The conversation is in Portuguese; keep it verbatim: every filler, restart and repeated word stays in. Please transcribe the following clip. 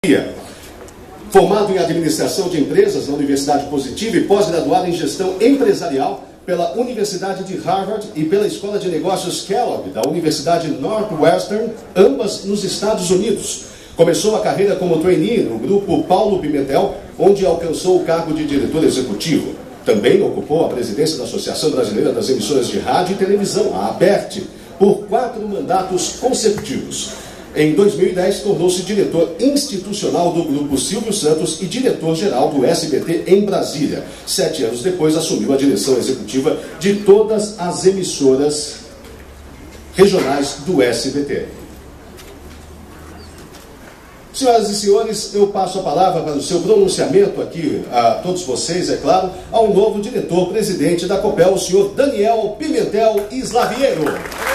Formado em Administração de Empresas na Universidade Positiva e pós-graduado em Gestão Empresarial pela Universidade de Harvard e pela Escola de Negócios Kellogg da Universidade Northwestern, ambas nos Estados Unidos. Começou a carreira como trainee no grupo Paulo Pimentel, onde alcançou o cargo de diretor executivo. Também ocupou a presidência da Associação Brasileira das Emissoras de Rádio e Televisão, a ABERT, por quatro mandatos consecutivos. Em dois mil e dez, tornou-se diretor institucional do Grupo Silvio Santos e diretor-geral do S B T em Brasília. Sete anos depois, assumiu a direção executiva de todas as emissoras regionais do S B T. Senhoras e senhores, eu passo a palavra para o seu pronunciamento aqui, a todos vocês, é claro, ao novo diretor-presidente da Copel, o senhor Daniel Pimentel Slaviero.